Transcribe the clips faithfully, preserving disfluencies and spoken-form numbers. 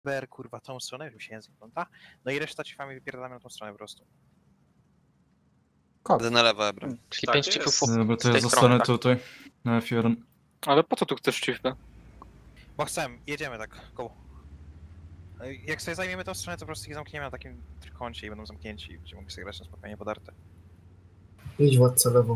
Ber, kurwa, tą stronę, żeby się język pląta. No i reszta ciefami wypierdalamy na tą stronę po prostu. Kod. Na lewo, Ebra. Czyli Tak pięć jest. chipów Dobra, to z ja tej zostanę strony, tak? tutaj, na F jeden. Ale po co tu chcesz chiefę? Bo chcę, jedziemy tak, go. Jak sobie zajmiemy tą stronę, to po prostu ich zamkniemy na takim trójkącie i będą zamknięci, gdzie mogę sobie grać na spokojnie podarte. Idź władca lewo.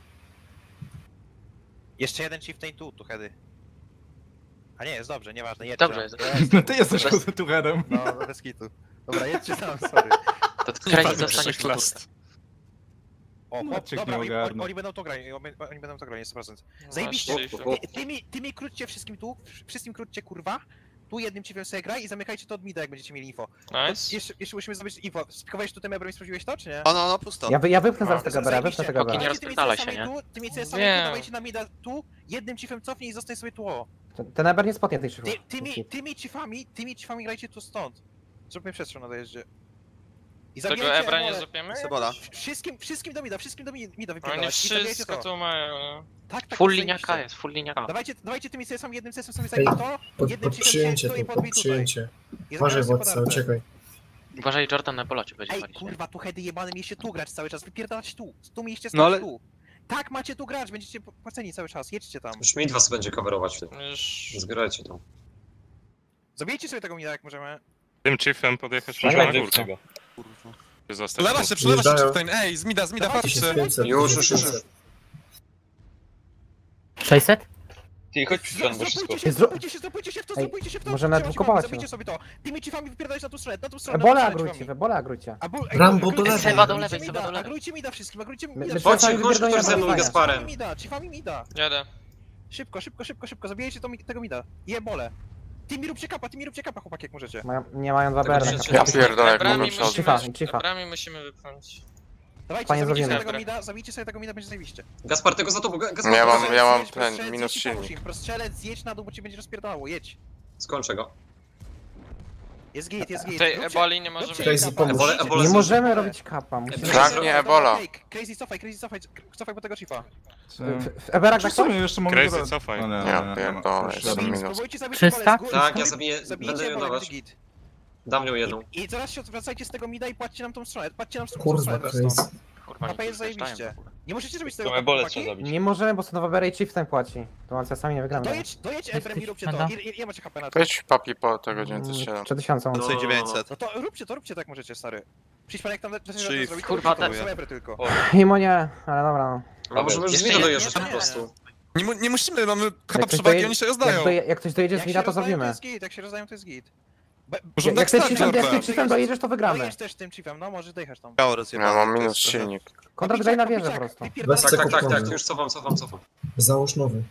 Jeszcze jeden chieftain tu, tu heady. A nie, jest dobrze, nieważne, jedźcie. Dobrze jest. Ja Ty jesteś Bez- tu headem. No, bez kitu. Dobra, jedźcie tam, sorry. To kręci zostaniesz tu. O, No, chłop, cię dobra, nie oni, ogarnę. oni będą to grali, oni, oni będą to grali, na sto procent. Zajebiście, Masz chiefy. ty, ty, mi, ty mi króćcie wszystkim tu, wszystkim króćcie kurwa. Tu jednym chiefem sobie graj i zamykajcie to od mida, jak będziecie mieli info. Nice. Jeszcze, jeszcze musimy zdobyć info. Spikowałeś tu tym ebrem i sprawdziłeś to, czy nie? O, no, no, pusto. Ja, wy, ja wypchnę zaraz No, tego bera, wypchnę zajebiście. tego Póki nie bera. Dawajcie tymi rozpierdalaj C S-ami się, nie? tu, Tymi C S-ami Nie. tu, dawajcie na mida tu, jednym chiefem cofnij i zostań sobie tu. Ten- Ten eber nie spotnie tej szyfru. Ty, tymi, tymi chiefami, tymi chiefami grajcie tu stąd. Zróbmy przestrzeń na dojeździe. I Tego zabijajcie Ebra nie Ebolę. złapiemy? Cebola. Wszystkim, wszystkim do mida, wszystkim do mida Oni wypierdalać. I zabijajcie wszystko to. tu mają. Tak, tak, Full tak, linia zajebiście. K jest, full linia K. Dawajcie, dawajcie tymi C S-ami, jednym C S-em sobie Ej, zajmij to, Pod, jednym pod chiefem przyjęcie tu tu, i pod podbij tutaj. przyjęcie. I Uważaj zabijamy sobie władca, podartę. uciekaj. Uważaj, Jordan na bolocie będzie Ej, walić. kurwa, tu heady jebane mieliście tu grać cały czas, wypierdalać tu. Tu mieliście stać No ale- tu. Tak, macie tu grać, będziecie płaceni cały czas, jedźcie tam. Już mid was będzie coverować w tym. Już... Zbierajcie tam. Zabijcie sobie tego mida, jak możemy. Tym chiefem podjechać Tak, może na tak. górkę. Kurwa. Czy zostać Lewa tu? się, przelewa się Wjeżdżają. chieftain, ej, z mida, z mida, Dawajcie patrzcie. się pięćset, Już, już, już. sześćset? Ty, chodź Zro- Zropujcie się, Zro- zropujcie się, zropujcie się w to, Ej, zropujcie się w to. możemy Trzymajcie dwukopować, Zabijcie no. sobie to. Tymi chiefami wypierdalać na tą stronę, na tą stronę. Ebole na tą agrujcie, stronę ebole agrujcie. A bo- Rambo agrujcie do mida, lewej. Seba do agrujcie lewej, mida, Seba do lewej. Agrujcie mida wszystkim, agrujcie My- mida. my wszystkim. Chodźcie, chodź Wypierdolimy ktoś ze mną Ebole. Gasparem. Chiefami mida, chiefami mida. Jadę. Szybko, szybko, szybko, szybko, zabijajcie to, mi- tego mida. I ebole. Tymi róbcie kapa, tymi róbcie kapa, chłopaki, jak możecie. Mają, nie mają dwa Tego bera. się- na się- kapitanie. Ja pierdolę, jak Ebrami mogę przechodzić. Cifa, musimy... cifa. Ebrami musimy wypchnąć. Dawajcie, Panie zabijcie sobie zrobimy. tego mida, zabijcie sobie tego mida, będzie zajebiście. Gaspar, tego za tobą, Ga- Gaspar, Ja mam- tego za- ja mam Zjedź, ten, prostrzelec, minus zjedź i pomóż silnik. im. Prostrzelec, zjedź na dół, bo ci będzie rozpierdalało, jedź. Skończę go. Jest git, jest git. Tej Róbcie- eboli nie róbcie możemy... Crazy kapa. pomóż. Ebole, ebole Nie z- możemy robić kapa, musimy... Ebole- Tak, nie, Ebola. Crazy, cofaj, Crazy, cofaj, cofaj po tego chiefa. W, w eberach Czy tak w sumie coś? jeszcze mogę... Crazy, dodać? cofaj. No, nie, Ja nie, nie, pierdolę, już jest jadę. minus. Spróbujcie zabić trzysta? ebole z góry. Tak, ja Zabi- zabiję, Zabijcie będę ebole, jonować. będzie git. Dam nią jedną. I, I zaraz się wracajcie z tego mida i płaccie nam tą stronę, płaccie nam tą Kurwa, stronę crazy. stąd. Kurwa, Mapa nie jest przyjeżdżają zajebiście. w ogóle. Nie możecie zrobić tego To ebole chłopaki? trzeba zabić. Nie możemy, bo są dwa bera i chieftain płaci. To on sami nie wygramy. Dojedź, dojedź Ebrem i róbcie to. Aha. Ile, ile macie H P na to? Weź papi po tego Mm, dziewięćset siedem. trzy tysiące. No. C dziewięćset. No to róbcie to, róbcie tak możecie, stary. Przyjdź pan jak tam zaczniesz Trzy- zrobić, kurwa, to te- są Ebry tylko. Mimo nie, ale dobra no. A możemy już z Jeszcze mida nie- dojeżdżać nie- po nie. prostu. Nie, mu- nie musimy, mamy Jak chyba ktoś przewagi, doje- oni się Jak, rozdają. doje, jak ktoś dojedzie z Jak mida, się to rozdają, to zrobimy. jest git, jak się rozdają, to jest git. Be- Możemy Jak tak chcesz stać, chiefem, jak Jordan. chcesz chiefem dojedziesz, to wygramy. Dojedź też tym chiefem, no może dojechać tam. Biało Ja rozjebane. mam to minus jest trochę- silnik. Kontrat graj na wieżę po prostu. Wypierdalaj- Bez Tak, tak, tak, Kupony. tak, już cofam, cofam, cofam. Załóż nowy.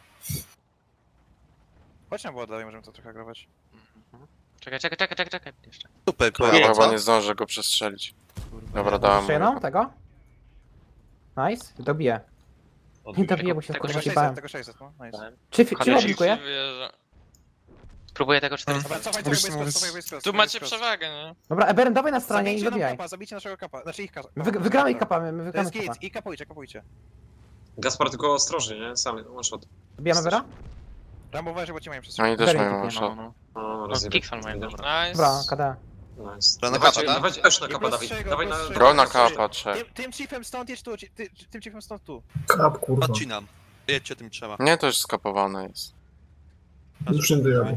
Chodź na było dalej, możemy to trochę agrować. Czekaj, czekaj, czekaj, czekaj, czekaj. Jeszcze. Super, Ja kurwa, chyba co? nie zdążę go przestrzelić. Dobra, dałem Jeszcze mu. jedną tego? Nice, dobiję. Nie dobiję, bo się Tego kurwa Tego się sześćset, bałem. tego sześćset, no, nice. Czy, czy Hadesiu. oblikuje? Wierzę. Spróbuję tego czterysta. Dobra, cofaj, Mówisz, cofaj, mówisz. cofaj, cofaj, cofaj, Tu macie przewagę, nie? Dobra, Eberem dawaj na stronie i Zabijcie nam dobijaj. kapa, zabijcie naszego kapa, znaczy ich kapa. Wy, wygramy ich kapamy, my To wygramy jest kapa. git, i kapujcie, kapujcie. Gaspar, tylko ostrożnie, nie? Sami, one shot. Dobijamy Ebera? Rambo uważaj, bo ci mają przestrzeń. Oni też Bery mają kupię, shot. No, no. No, No, rozjebie. Kixon mają, dobra. Nice. Dobra, K D. Nice. Dobra, na Dawajcie, kapa, tak? dawajcie też na I kapa, plus Dawid. trzego, Dawaj plus na... trzego. Go na kapa, trzech. Tym, tym chiefem stąd jedź tu, ty, tym chiefem stąd tu. Kap, kurwa. Odcinam. Jedźcie tym trzeba. Nie, to już skapowane jest. Już nie dojadę.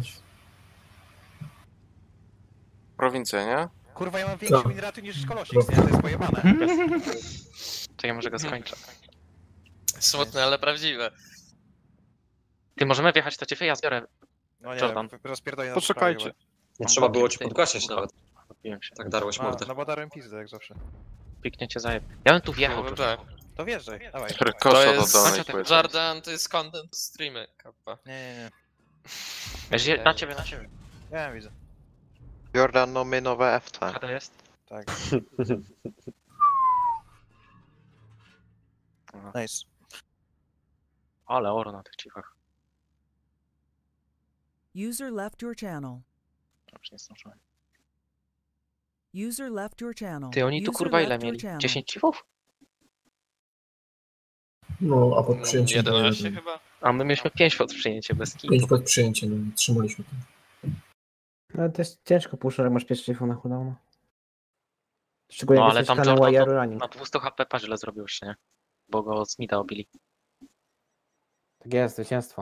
Prowincja, nie? Kurwa, ja mam większy Co? mineraty niż kolosik, nie? To jest pojebane. Czekaj, może go skończę. Smutne, ale prawdziwe. Ty, możemy wjechać to ciebie, ja zbiorę. No nie, Jordan. rozpierdolę na Poczekajcie. Nie trzeba było ci podgłaszać nawet. Kupiłem się. Tak darłeś A, mordę. no bo darłem pizdę, jak zawsze. Pikniecie zajeb. Ja bym tu wjechał. No, trochę. tak. To wjeżdżaj, dawaj. To Kosza do jest... danej płyty. Jordan, to jest content streamy, kappa. Nie, nie, nie. Weź- Na ciebie, na ciebie. Ja wiem, widzę. Jordan, no my nowe F T. K D jest. Tak. Nice. Ale oro na tych cichach. User left your channel. Dobrze, nie zdążyłem. User left your channel. Ty, oni tu User kurwa ile left your mieli? channel. dziesięć cichów? No, a pod przyjęciem jedenaście dojadę. chyba. A my mieliśmy pięć pod przyjęcie bez kitu. pięć pod przyjęciem, no, trzymaliśmy to. No to jest ciężko puszczać, jak masz pierwszy na cooldowna. Szczególnie No jak ale jesteś tam Canon Jordan Wire to running. na dwieście H P źle zrobił się, nie? Bo go z mida obili. Tak jest, zwycięstwo.